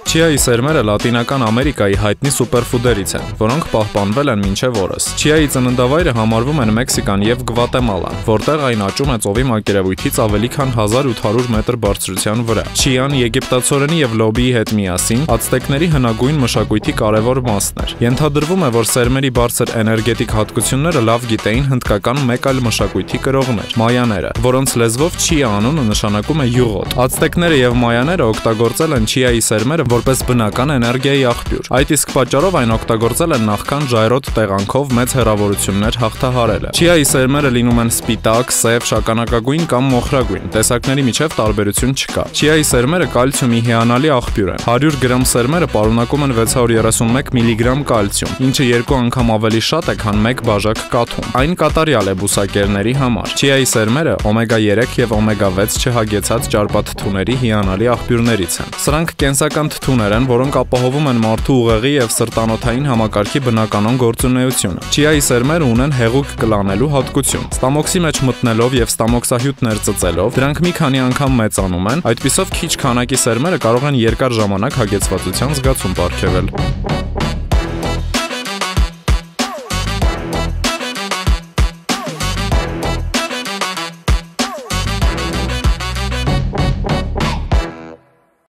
Չիայի սերմերը Լատինական Ամերիկայի հայտնի սուպերֆուդերից են, որոնք պահպանվել են մինչև օրս։ Չիայի ծննդավայրը համարվում են Մեքսիկան եւ Գվատեմալան, որտեղ այն աճում է ծովի մակերևույթից ավելի քան 1800 մետր բարձրության վրա։ Չիան եգիպտացորենի եւ լոբիի հետ միասին ացտեկների հնագույն մշակույթի կարևոր մասն էր։ Ենթադրվում է, որ սերմերի բարձր էներգետիկ հատկությունները լավ գիտեին հնդկական մեկ այլ մշակույթի կրողներ՝ մայաները, որոնց լեզվով չիա անունը նշանակում է յուղոտ։ Ացտեկները եւ մայաները օգտագործել են չիայի սերմերը որպես բնական էներգիայի աղբյուր։ Այդ իսկ պատճառով այն օգտագործել են նախքան ժայռոտ տեղանքով մեծ հեռավորություններ հաղթահարելը։ Չիայի սերմերը լինում են սպիտակ, սև, շագանակագույն կամ մոխրագույն, տեսակների միջև տարբերություն չկա։ Չիայի սերմերը կալցիումի հիանալի աղբյուր են։ 100 գրամ սերմերը պարունակում են 631 միլիգրամ կալցիում, ինչը 2 անգամ ավելի շատ է, քան 1 բաժակ կաթում։ Այն կատարյալ է բուսակերների համար։ Չիայի սերմերը օմեգա 3 եւ օմեգա 6 չհագեցած ճարպաթթուների հիանալի աղբյուրներից են։ Սրանք կենսական թթուներ են, որոնք ապահովում են մարդու ուղեղի եւ սրտանոթային համակարգի բնականon գործունեությունը։ Չիայի սերմերը ունեն հեղուկ կլանելու հատկություն։ Ստամոքսի մեջ մտնելով եւ ստամոքսահյութներ ծծելով, դրանք մի քանի անգամ մեծանում են, այդպիսով քիչ քանակի սերմերը կարող են երկար ժամանակ հագեցվածության զգացում պարգևել։